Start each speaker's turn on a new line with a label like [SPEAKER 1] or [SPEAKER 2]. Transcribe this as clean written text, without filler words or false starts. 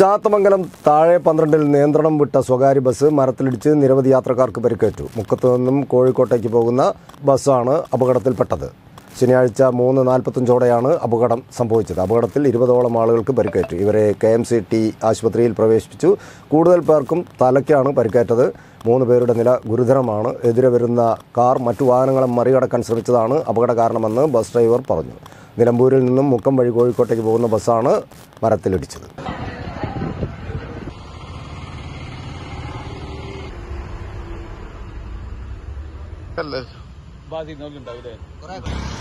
[SPEAKER 1] ചാത്തമംഗലം താഴെ 12-ൽ നിയന്ത്രണം വിട്ട സ്വകാര്യ ബസ് മരത്തിലിടിച്ച് നിരവധി യാത്രക്കാർക്ക് പരിക്കേറ്റു. മുക്കത്തു നിന്നും കോഴിക്കോട്ടേക്ക് പോകുന്ന ബസ്സാണ് അപകടത്തിൽപ്പെട്ടത്. ശനിയാഴ്ച 3:45 അപകടം സംഭവിച്ചത്. അപകടത്തിൽ 20ഓളം ആളുകൾക്ക് പരിക്കേറ്റു. ഇവരെ KMCT ആശുപത്രിയിൽ പ്രവേശിപ്പിച്ചു. കൂടുതൽ പേർക്കും തലയ്ക്കാണ് പരിക്കേറ്റത്. 3 പേരുടെ നില ഗുരുതരമാണ്. എതിരെ വരുന്ന കാർ മറ്റു വാഹനങ്ങളെ മറികടക്കാൻ ശ്രമിച്ചതാണ് അപകട കാരണമെന്ന് ബസ് ഡ്രൈവർ പറഞ്ഞു. നിലമ്പൂരിൽ നിന്നും മുക്കം വഴി കോഴിക്കോട്ടേക്ക് പോകുന്ന ബസ്സാണ് മരത്തിലിടിച്ചത്.
[SPEAKER 2] ബാധി നോക്കിണ്ടാവില്ലേ?